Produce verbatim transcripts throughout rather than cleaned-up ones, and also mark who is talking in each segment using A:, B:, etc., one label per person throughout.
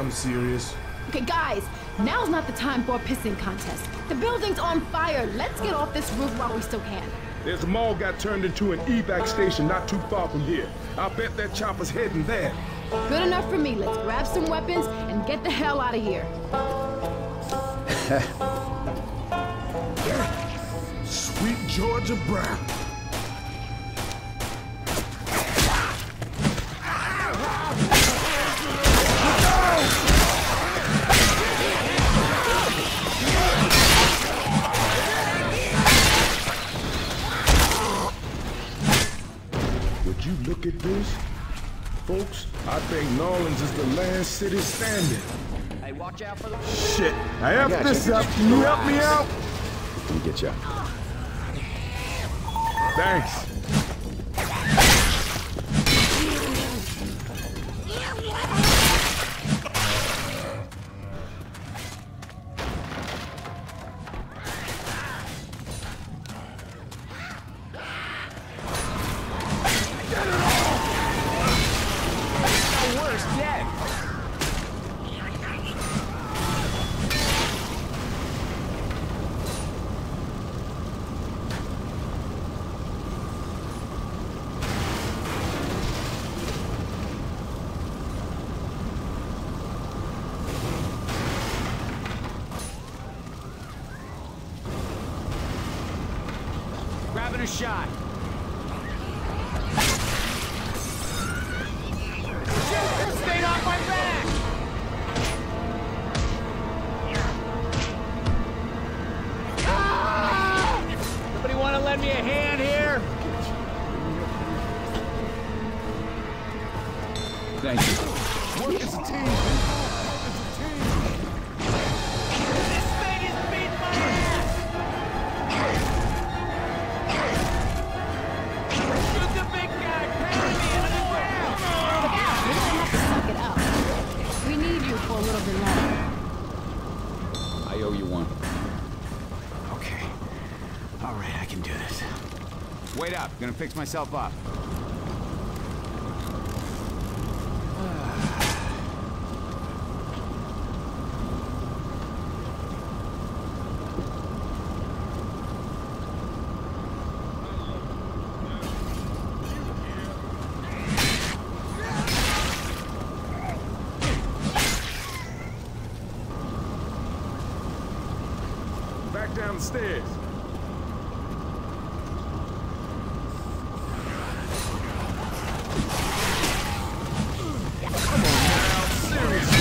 A: I'm serious.
B: Okay, guys, now's not the time for a pissing contest. The building's on fire. Let's get off this roof while we still can.
A: There's a mall got turned into an evac station not too far from here. I bet that chopper's heading there.
B: Good enough for me. Let's grab some weapons and get the hell out of here.
A: Sweet Georgia Brown. Would you look at this? Folks, I think Nolans is the last city standing.
C: Hey, watch out for the...
A: Shit, I have this up. Can you help me out?
D: Let me get you.
A: Thanks.
C: Grabbing a shot. Shit, stay off my back! Ah! Somebody want to lend me a hand here?
D: Thank you.
A: Work as a team. Work as a team.
C: This thing is beating my ass! Shoot the big guy! Carry me into the ground!
B: Look out. You're gonna have to suck it up. We need you for a little bit longer.
D: I owe you one.
C: Okay. All right, I can do this. Wait up. Gonna fix myself up.
A: Back down the stairs. Come on now, seriously.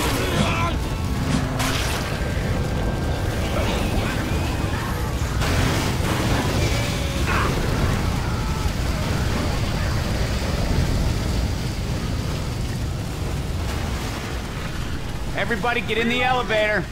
C: Everybody get in the elevator.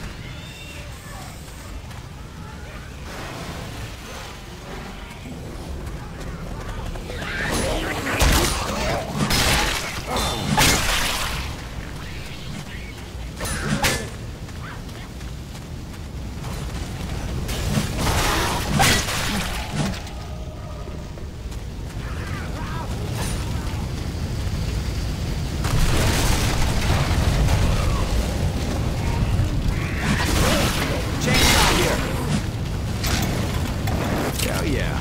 C: Yeah.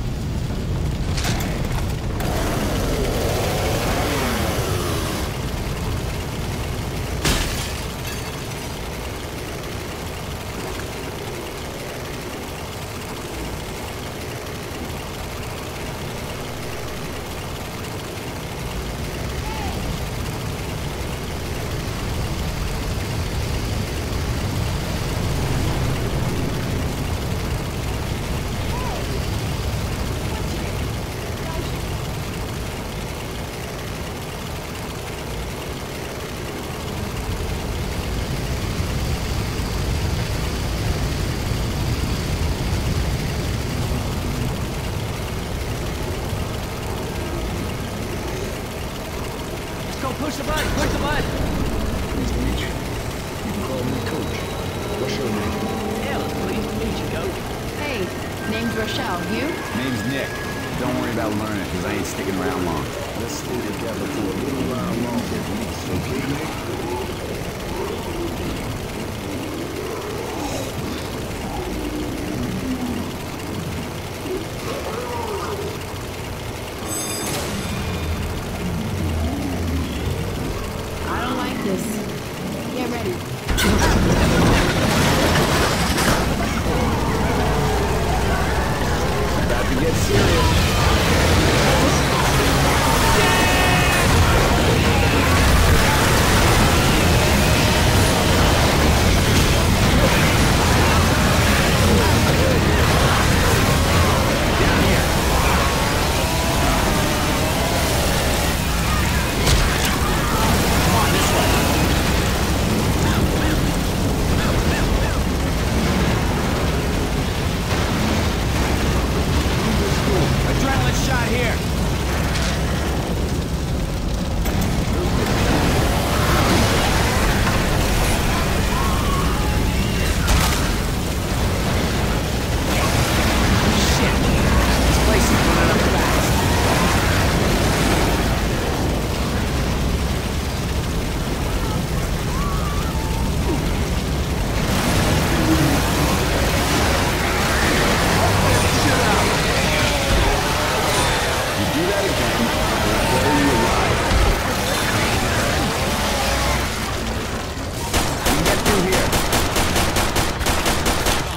E: Push the button, push the button.
D: Nice to meet you. You can call me Coach. What's your name?
E: Yeah, pleased to meet you, Coach.
B: Hey, name's Rochelle. You?
D: Name's Nick. Don't worry about learning, because I ain't sticking around long.
A: Let's stay together for a little while longer, okay, Nick?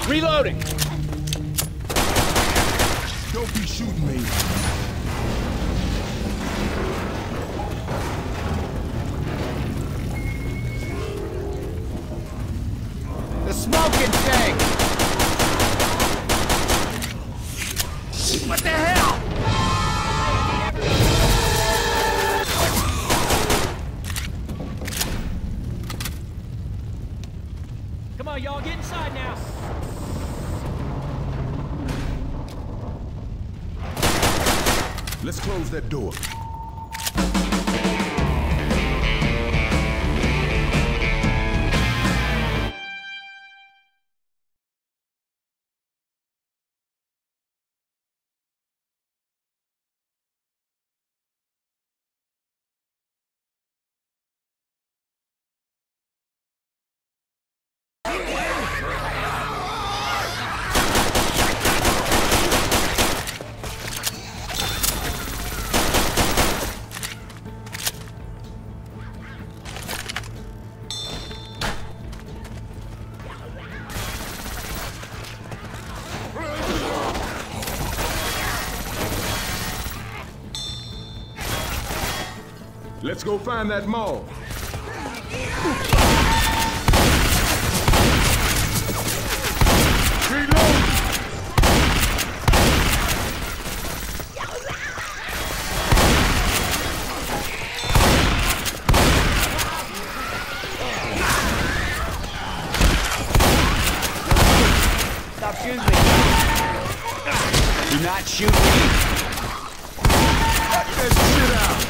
E: Reloading!
A: Don't be shooting me.
C: The smoking thing! What the hell?
E: Come on, y'all, get inside now.
A: Let's close that door. Let's go find that mall. Reload!
C: Stop shooting me. Do not shoot me.
A: Cut this shit out.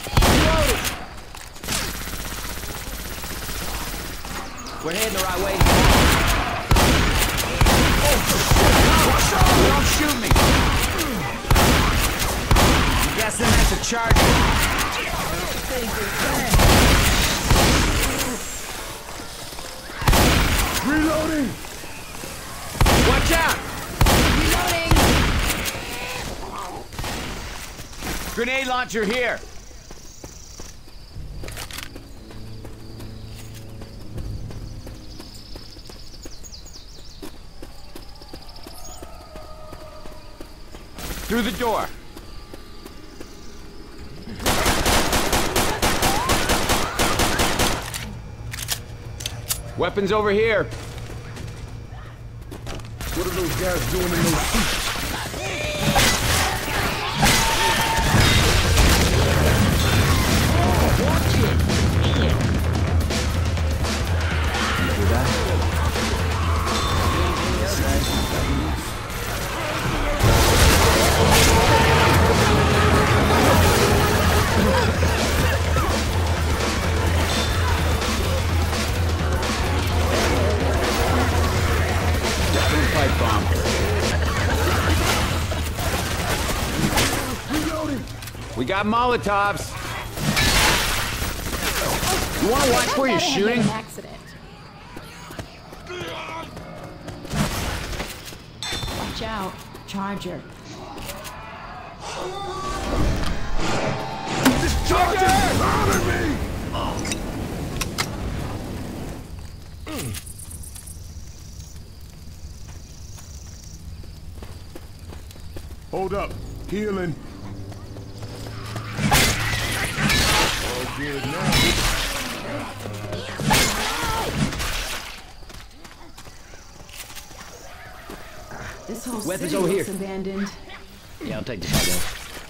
C: We're heading the right way. Oh, shit! Don't shoot me! I'm guessing that's a charger.
A: Reloading!
C: Watch out!
B: Reloading!
C: Grenade launcher here. Through the door. Weapons over here.
A: What are those guys doing in those suits?
C: Pipe bomb. We got Molotovs. You want to watch where you're shooting?
B: An accident. Watch out, Charger.
A: This charger is bothering me! Hold up. Healing. All good now.
B: This whole
E: Weapons
B: city
E: over
B: looks
E: here.
B: abandoned.
E: Yeah, I'll take the shotgun.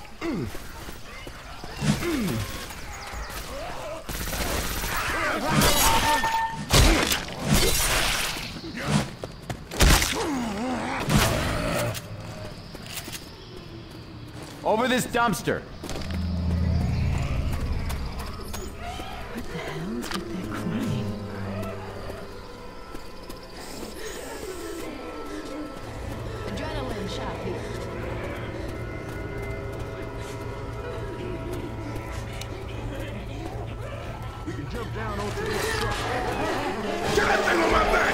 C: Over this dumpster.
B: What the hell is with that crying? Adrenaline shot here.
A: We can jump down onto this truck. Get that thing on my back!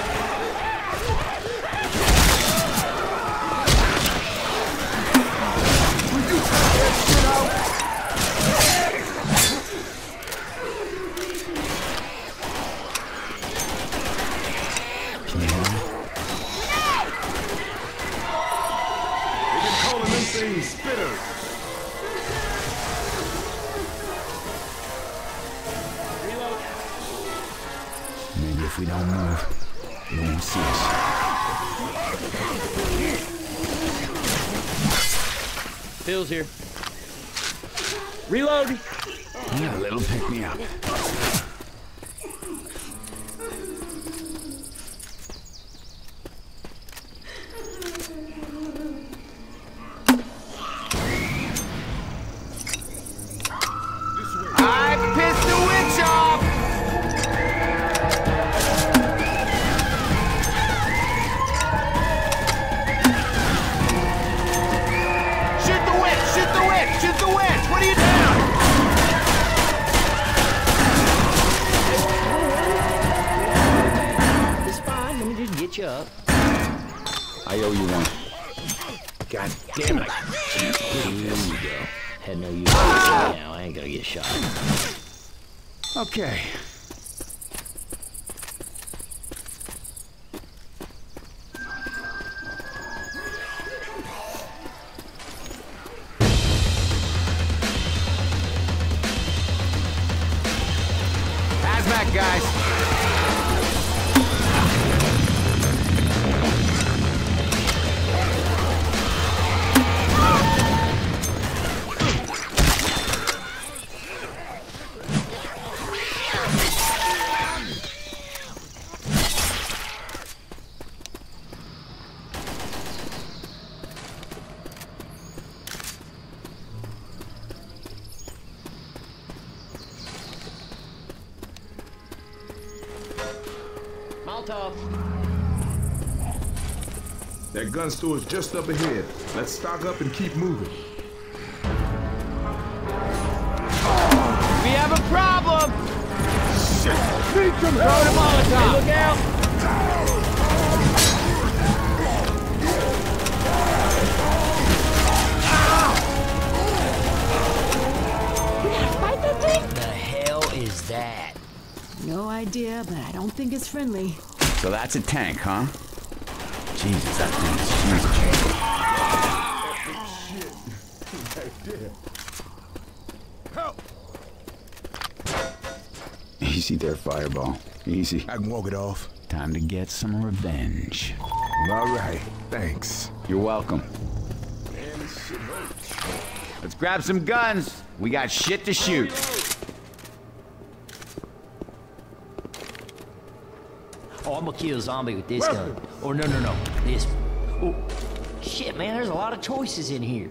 A: Will you cut that shit out? spitters!
C: Maybe if we don't move, they won't see us.
E: Phil's here. Reload!
C: Yeah, a little pick me up. I pissed the witch off! Shoot the witch! Shoot the witch! Shoot the witch! What are you doing?
E: It's fine. Let me just get you up.
C: I owe you one. God damn it.
E: Here you go. Had no use ah! now. I ain't gonna get shot.
C: Okay. Hazmat, guys.
E: Molotov.
A: That gun store is just up ahead. Let's stock up and keep moving.
C: We have a problem!
A: Shit!
E: Throw the Molotov! Hey, look out!
B: We gotta fight that thing?
E: The hell is that?
B: No idea, but I don't think it's friendly.
C: So that's a tank, huh? Jesus, that thing's huge.
A: Help!
C: Easy there, Fireball. Easy.
A: I can walk it off.
C: Time to get some revenge.
A: All right, thanks.
C: You're welcome. Let's grab some guns. We got shit to shoot.
E: Oh, I'm gonna kill a zombie with this gun. Or no, no, no. This. Oh, shit, man. There's a lot of choices in here.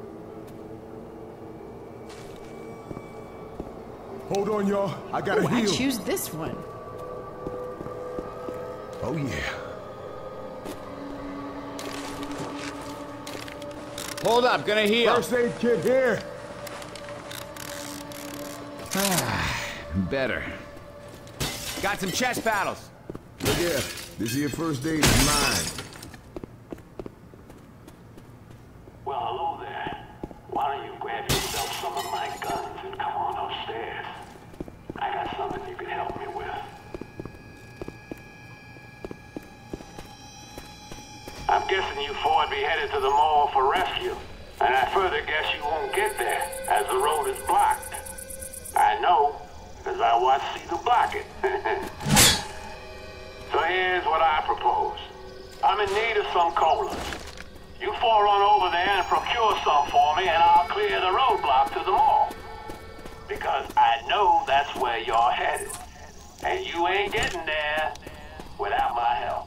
A: Hold on, y'all. I gotta
B: Ooh, I
A: heal.
B: choose this one.
A: Oh, yeah.
C: Hold up, gonna heal.
A: First aid kit here.
C: Better. Got some chest paddles.
A: Look here. This here first aid is mine.
F: Well, hello there. Why don't you grab yourself some of my guns and come on upstairs? I got something you can help me with. I'm guessing you four would be headed to the mall for rescue. And I further guess you won't get there, as the road is blocked. I know, because I watched Caesar block it. So here's what I propose. I'm in need of some cola. You four run over there and procure some for me, and I'll clear the roadblock to the mall. Because I know that's where you're headed. And you ain't getting there without my help.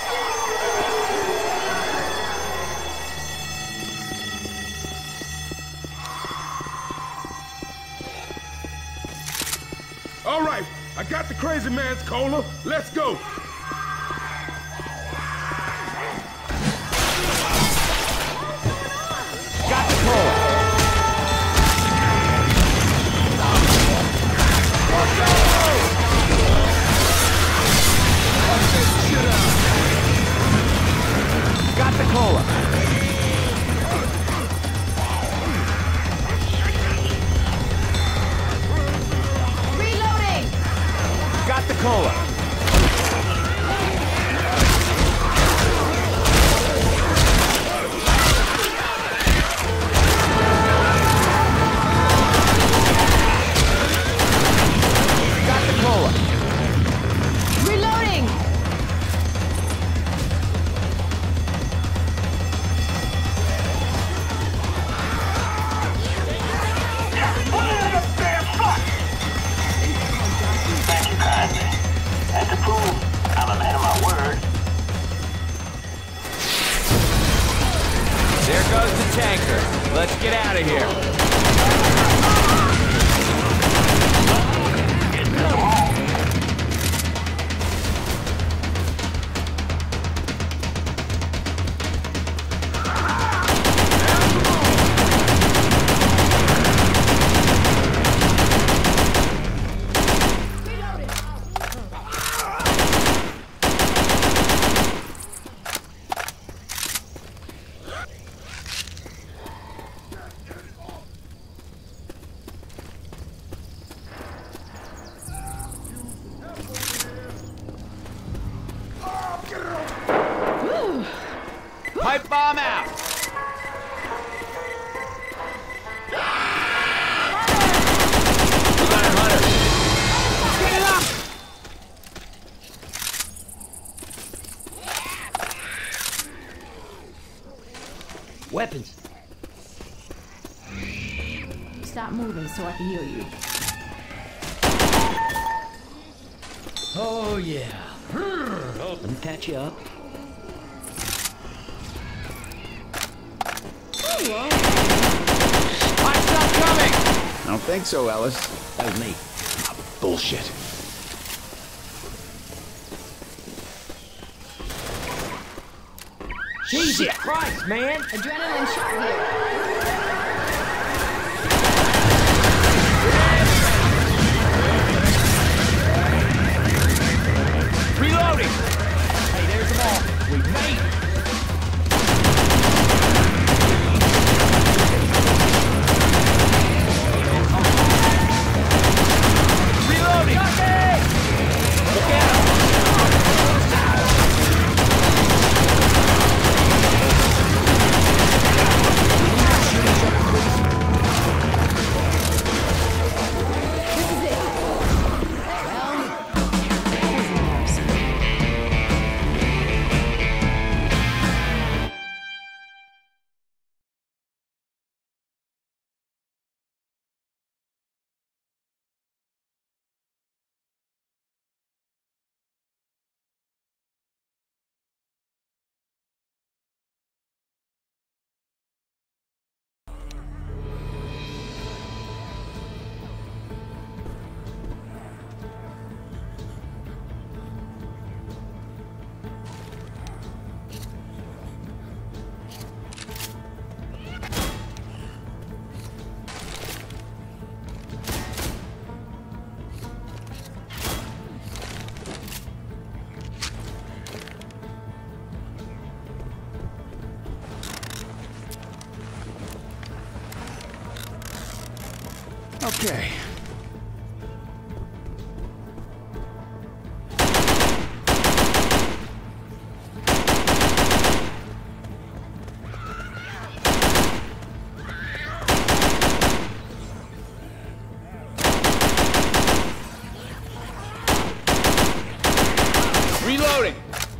A: All right, I got the crazy man's cola. Let's go.
C: Got the cola. Got the cola.
B: Reloading!
C: Got the cola. tanker. Let's get out of here. Pipe bomb out! Hunter, Hunter! Get it up!
E: Weapons.
B: Stop moving so I can heal you.
E: Oh, yeah. Oh, let me patch you up.
C: Pipe's not coming! I don't think so, Ellis.
E: That was me.
C: Bullshit.
E: Jesus Christ, man!
B: Adrenaline shot here.
C: Reloading!
E: Hey, there's them all. We made it!
C: Reloading! Look out!
B: This is it. Well, that was embarrassing.
C: Okay. Reloading!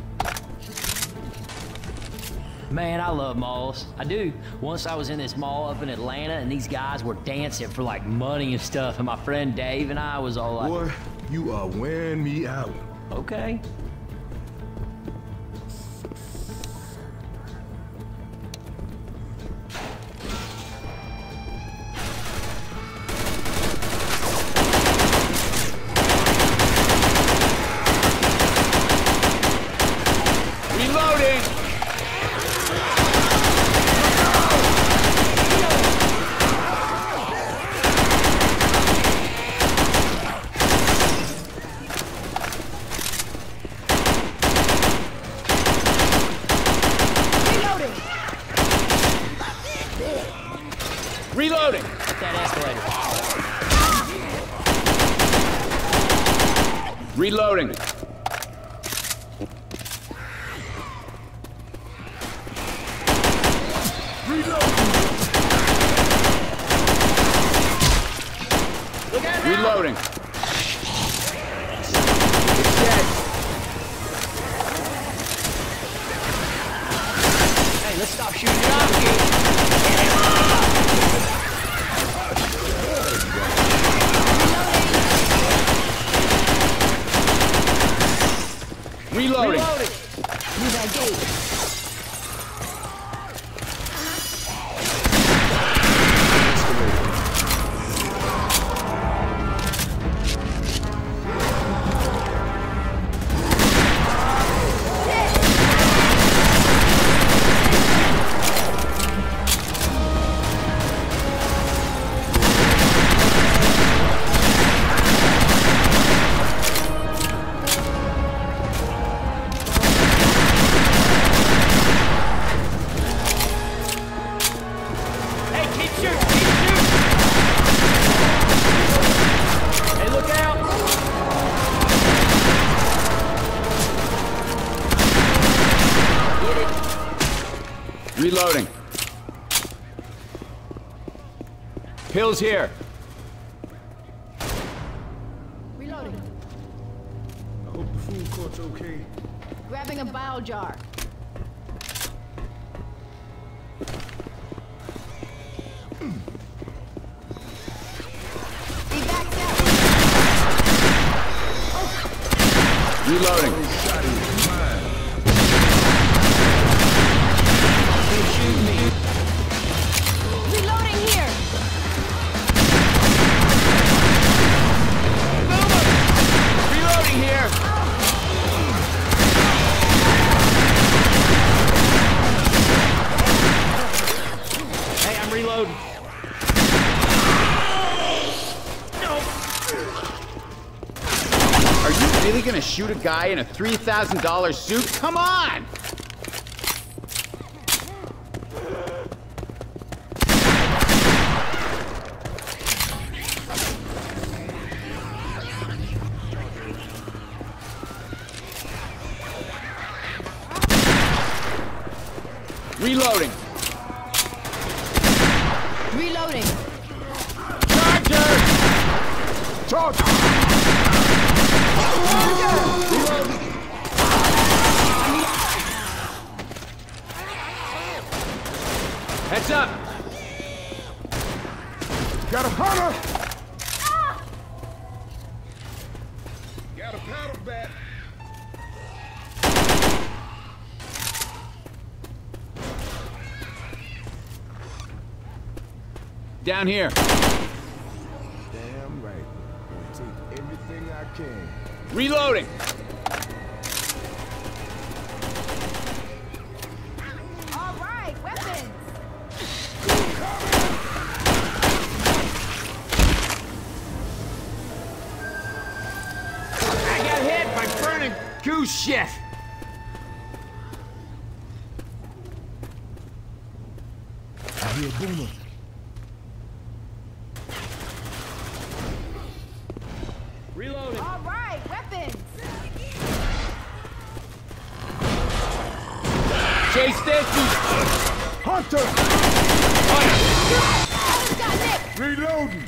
E: Man, I love malls. I do. Once I was in this mall up in Atlanta, and these guys were dancing for like money and stuff, and my friend Dave and I was all like,
A: Boy, you are wearing me out.
E: okay.
C: Reloading! Reloading!
E: Hit that escalator.
C: Reloading! Reloading! It's dead!
E: Hey, let's stop shooting jockeys.
C: Reloading!
E: Reloading!
B: Use that gate.
C: Reloading. Pills here.
B: Reloading.
A: I hope the food court's okay.
B: Grabbing a bile jar. Be backed up.
C: Reloading.
A: Shot is mine.
C: They shoot me.
B: Reloading here.
C: Reloading here.
E: Hey, I'm reloading.
C: Are you really gonna shoot a guy in a three thousand dollar suit? Come on! Reloading.
B: Reloading.
C: Charger!
A: Charger!
C: Heads up!
A: Got a hunter! Got a paddle bat.
C: Down here.
A: Damn right. I'll take everything I can.
C: Reloading.
B: All right, weapons.
C: I got hit by burning goose shit.
A: I hear Boomer.
E: Reloading.
B: All right, weapons.
C: Chase this.
A: Hunter!
B: Hunter's got Nick.
A: Reloading!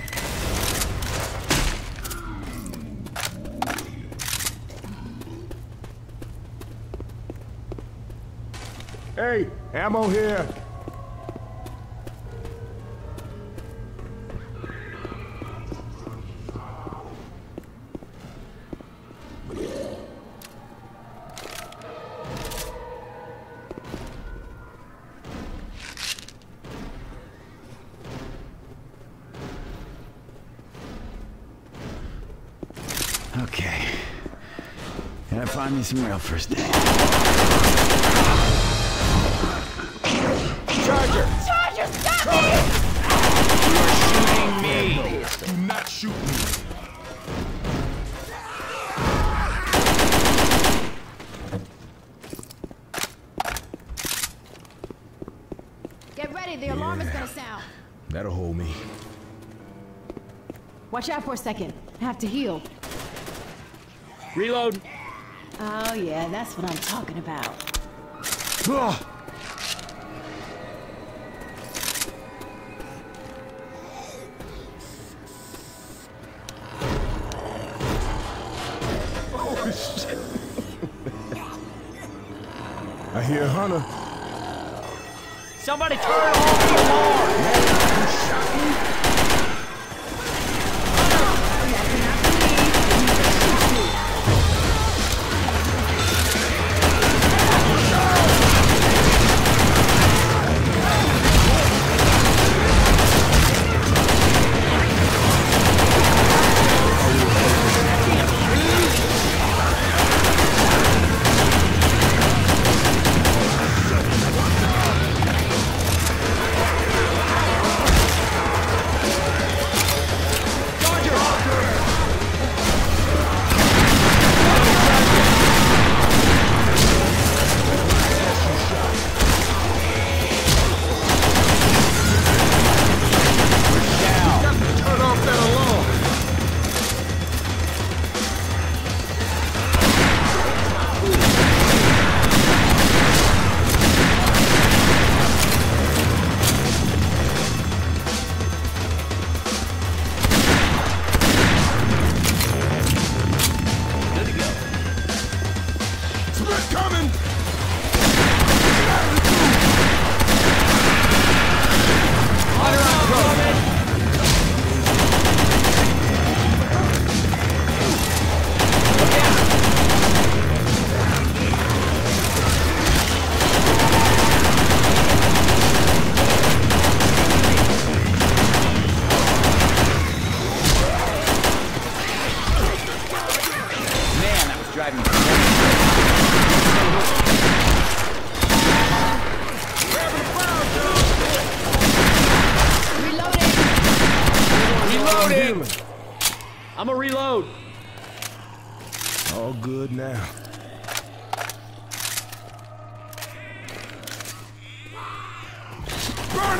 A: Hey, ammo here.
C: Okay. Gotta find me some real first aid. Charger!
B: Charger, stop me!
C: You are shooting me!
A: Do not shoot me.
B: Get ready, the alarm is gonna sound.
A: That'll hold me.
B: Watch out for a second. I have to heal.
E: Reload.
B: Oh yeah, that's what I'm talking about.
A: Ugh. Oh, shit. I hear Hunter.
E: Somebody turn off the alarm.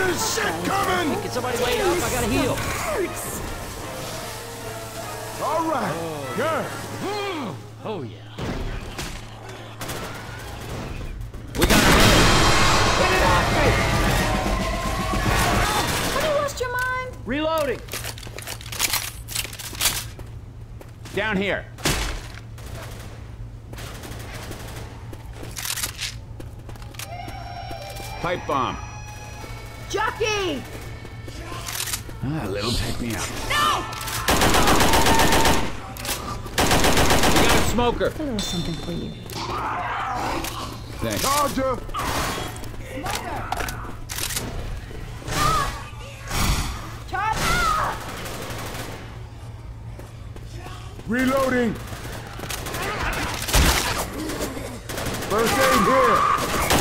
A: There's shit coming!
E: Can somebody wait up? I gotta heal.
B: Hurts.
A: All right, good.
E: Oh, yeah.
C: We gotta move.
E: Get it off
B: Have you lost your mind?
E: me! Reloading!
C: Down here. Pipe bomb.
B: Jockey!
C: Ah, a little pick me up.
B: No!
C: We got a smoker.
B: A little something for you.
C: Thanks.
A: Charger!
B: Charge!
A: Reloading! First aid here!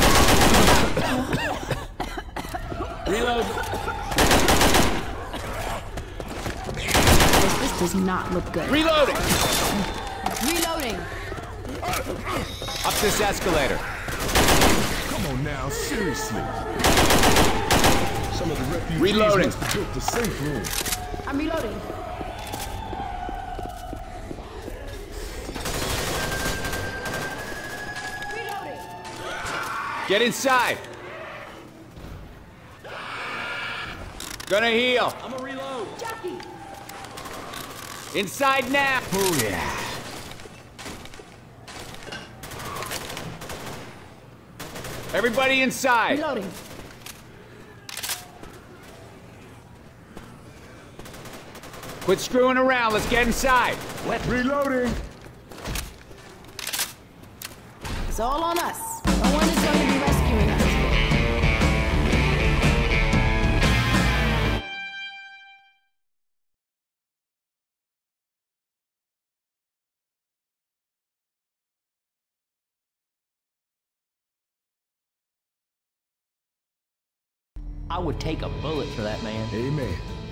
E: Reload!
B: This does not look good.
C: Reloading!
B: Reloading!
C: Up this escalator.
A: Come on now, seriously. Some of the refugees
C: Reloading.
A: must have built the safe room.
B: I'm reloading. Reloading!
C: Get inside. Gonna heal.
E: I'm gonna reload.
B: Jockey!
C: Inside now. Oh yeah. Everybody inside.
B: Reloading.
C: Quit screwing around. Let's get inside.
A: Reloading!
B: It's all on us. No one is going to be rescuing us.
E: I would take a bullet for that man.
A: Amen.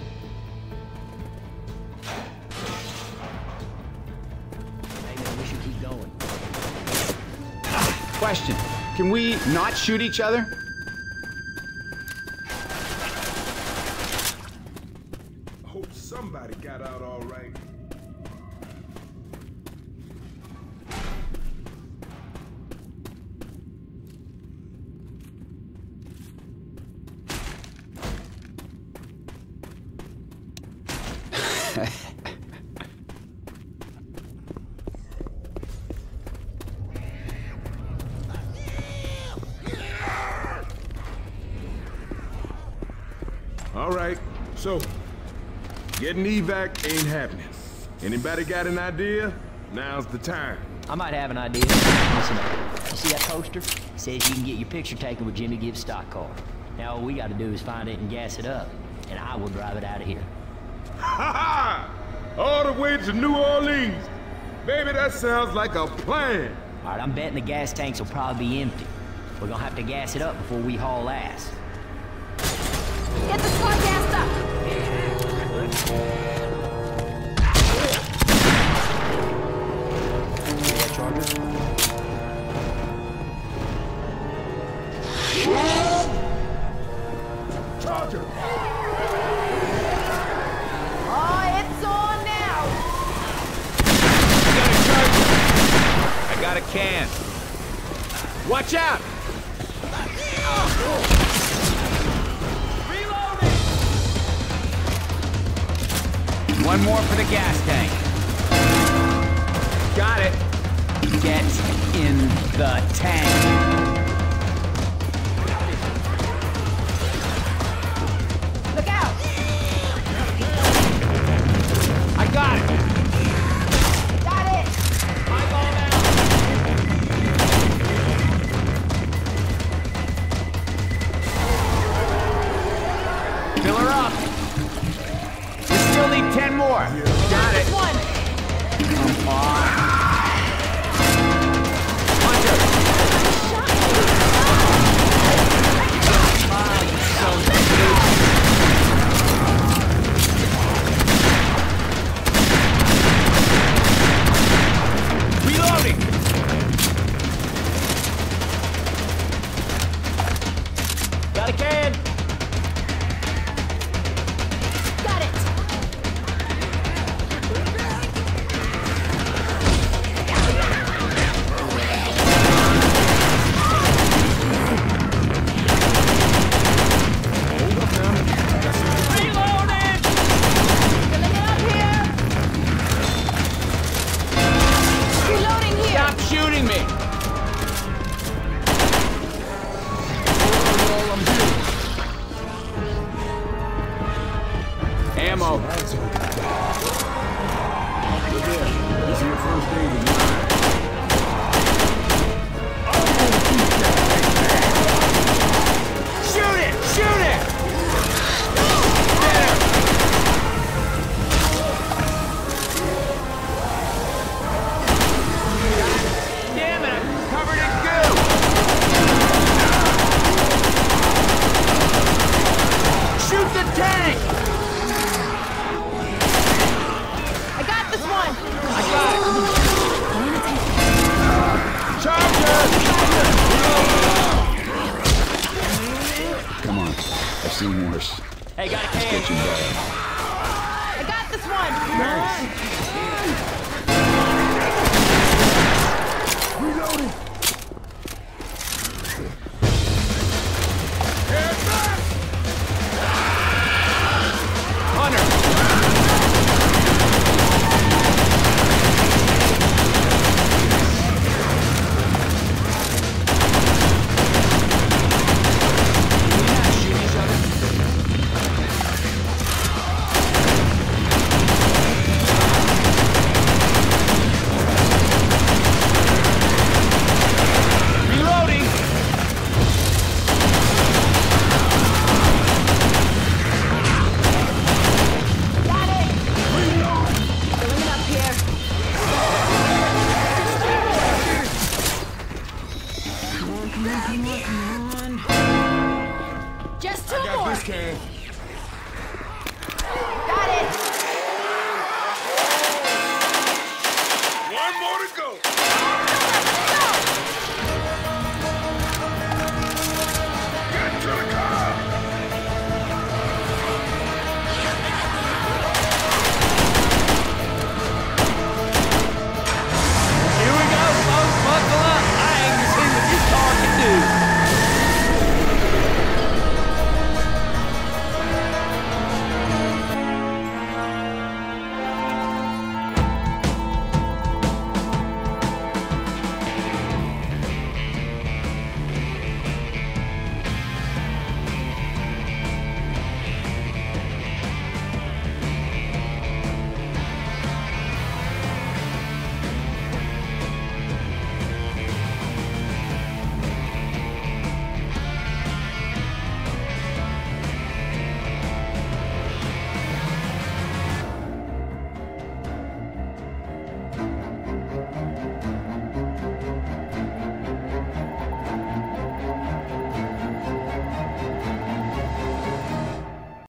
E: Hey, man, we should keep going.
C: Question. Can we not shoot each other?
A: I hope somebody got out all right. All right, so getting evac ain't happening. Anybody got an idea? Now's the time.
E: I might have an idea. Listen up. You see that poster? It says you can get your picture taken with Jimmy Gibbs' stock car. Now all we gotta do is find it and gas it up, and I will drive it out of here.
A: Ha ha! All the way to New Orleans. Baby, that sounds like a plan.
E: All right, I'm betting the gas tanks will probably be empty. We're gonna have to gas it up before we haul ass.
B: Get the car gassed up!
A: Charger!
B: Oh, it's on now!
C: Got a charger. I got a can. Watch out! One more for the gas tank. Got it. Get in the tank.
B: Look out!
C: I got it.
B: Got it!
C: Fill her up. We still need ten more. Got it.
B: One!
C: Come on. Hunter. Reloading.
E: Got a can!
A: Cole, I'm here.
C: Ammo.
A: Look here. This is your first aid in line.
C: Shoot it! Shoot it! Damn it, I'm covered in goo! Shoot the tank!
B: I got this one!
C: I got it! Charger!
D: Come on. I've seen worse.
E: Hey, got a
D: Get
E: can.
D: you back.
B: I got this one!
A: Reloading.
C: Hunter! Reloading!
B: Got it! Filling it up here. Just two
A: Got
B: more!
A: this can.